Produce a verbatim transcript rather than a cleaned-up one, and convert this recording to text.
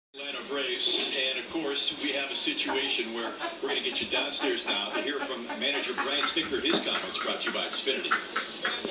Atlanta Braves, and of course we have a situation where we're going to get you downstairs now to hear from manager Brian Sticker. His comments brought to you by Xfinity.